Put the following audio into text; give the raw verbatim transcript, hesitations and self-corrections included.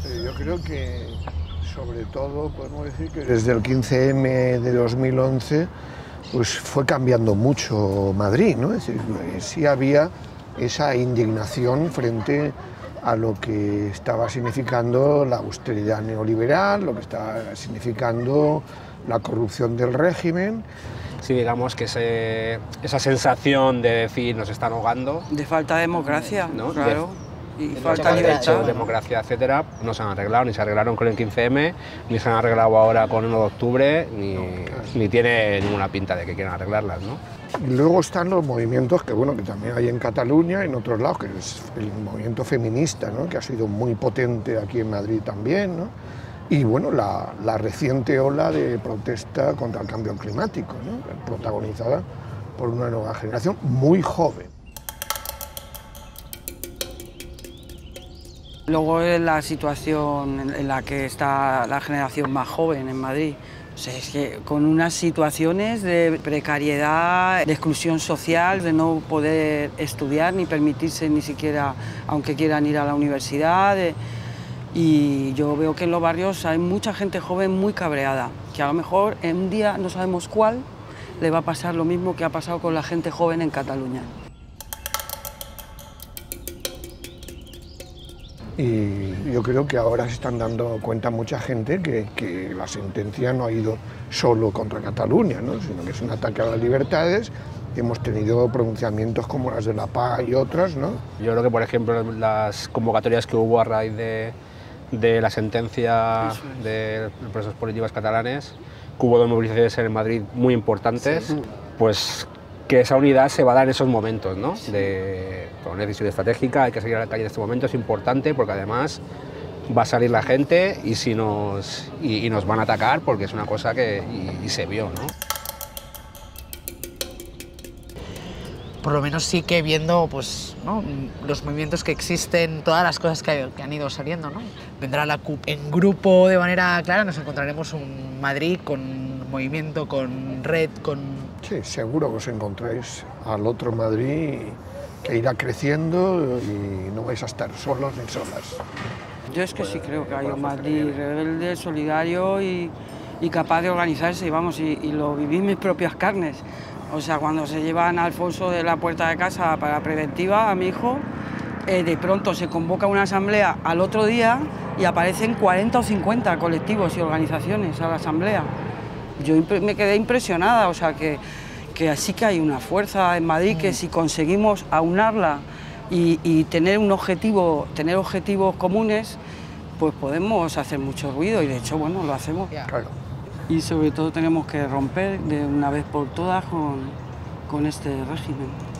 Eh, yo creo que, sobre todo, podemos decir que desde el quince eme de dos mil once pues fue cambiando mucho Madrid, ¿no? Es decir, sí había esa indignación frente a lo que estaba significando la austeridad neoliberal, lo que estaba significando la corrupción del régimen. Sí, digamos que ese, esa sensación de decir nos están ahogando. De falta de democracia, ¿no? Claro. De, y de falta de libertad. democracia, etcétera, no se han arreglado, ni se arreglaron con el quince eme, ni se han arreglado ahora con el uno de octubre, ni, no, claro. ni tiene ninguna pinta de que quieran arreglarlas, ¿no? Y luego están los movimientos que, bueno, que también hay en Cataluña y en otros lados, que es el movimiento feminista, ¿no? Que ha sido muy potente aquí en Madrid también, ¿no? Y bueno, la, la reciente ola de protesta contra el cambio climático, ¿no? Protagonizada por una nueva generación muy joven. Luego es la situación en la que está la generación más joven en Madrid. O sea, es que con unas situaciones de precariedad, de exclusión social, de no poder estudiar ni permitirse ni siquiera, aunque quieran ir a la universidad. De, y yo veo que en los barrios hay mucha gente joven muy cabreada, que a lo mejor en un día, no sabemos cuál, le va a pasar lo mismo que ha pasado con la gente joven en Cataluña. Y yo creo que ahora se están dando cuenta mucha gente que, que la sentencia no ha ido solo contra Cataluña, ¿no? Sino que es un ataque a las libertades. Hemos tenido pronunciamientos como las de la Pah y otras, ¿no? Yo creo que, por ejemplo, las convocatorias que hubo a raíz de, de la sentencia es. de los presos políticos catalanes, que hubo dos movilizaciones en Madrid muy importantes, sí. pues que esa unidad se va a dar en esos momentos, ¿no? Sí. De por una decisión estratégica, hay que salir a la calle en este momento, es importante porque además va a salir la gente y, si nos, y, y nos van a atacar porque es una cosa que y, y se vio, ¿no? Por lo menos sí que viendo pues, ¿no? los movimientos que existen, todas las cosas que, que han ido saliendo, ¿no? Vendrá la C U P en grupo de manera clara, nos encontraremos un Madrid con movimiento, con red, con... Sí, seguro que os encontráis al otro Madrid que irá creciendo y no vais a estar solos ni solas. Yo es que sí creo que hay un Madrid rebelde, solidario y, y capaz de organizarse, y vamos, y, y lo viví en mis propias carnes. O sea, cuando se llevan a Alfonso de la puerta de casa para preventiva, a mi hijo, eh, de pronto se convoca una asamblea al otro día y aparecen cuarenta o cincuenta colectivos y organizaciones a la asamblea. Yo me quedé impresionada, o sea, que, que sí que hay una fuerza en Madrid que si conseguimos aunarla y, y tener un objetivo, tener objetivos comunes, pues podemos hacer mucho ruido y de hecho, bueno, lo hacemos. Claro. Y sobre todo tenemos que romper de una vez por todas con, con este régimen.